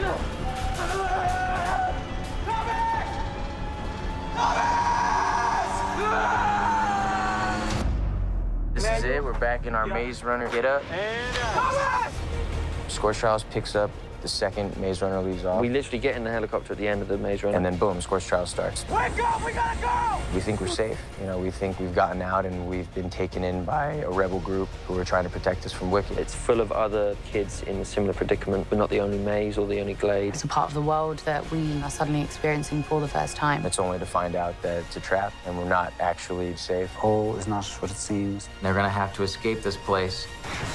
This is it. We're back in our Maze Runner get-up. Scorch Trials picks up the second Maze Runner leaves off. We literally get in the helicopter at the end of the Maze Runner. And then boom, Scorch Trials starts. Wake up, we gotta go! We think we're safe. You know, we think we've gotten out and we've been taken in by a rebel group who are trying to protect us from Wicked. It's full of other kids in a similar predicament. We're not the only maze or the only glade. It's a part of the world that we are suddenly experiencing for the first time. It's only to find out that it's a trap and we're not actually safe. Hole is not what it seems. They're gonna have to escape this place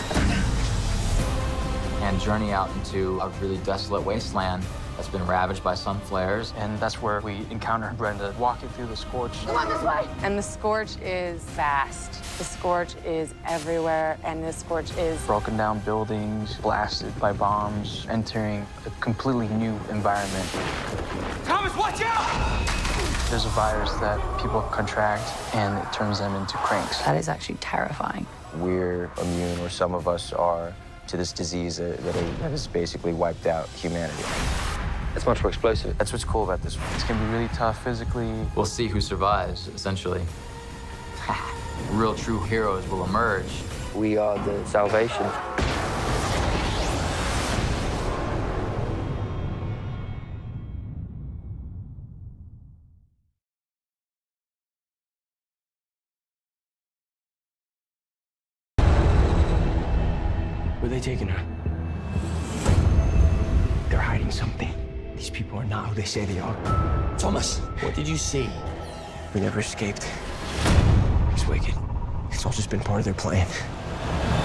and journey out into a really desolate wasteland that's been ravaged by sun flares. And that's where we encounter Brenda walking through the Scorch. Come on this way! And the Scorch is vast. The Scorch is everywhere, and the Scorch is... Broken down buildings, blasted by bombs, entering a completely new environment. Thomas, watch out! There's a virus that people contract, and it turns them into cranks. That is actually terrifying. We're immune, or some of us are, to this disease that has basically wiped out humanity. It's much more explosive. That's what's cool about this one. It's gonna be really tough physically. We'll see who survives, essentially. Real true heroes will emerge. We are the salvation. Where are they taking her? They're hiding something. These people are not who they say they are. Thomas, what did you see? We never escaped. It's Wicked. It's all just been part of their plan.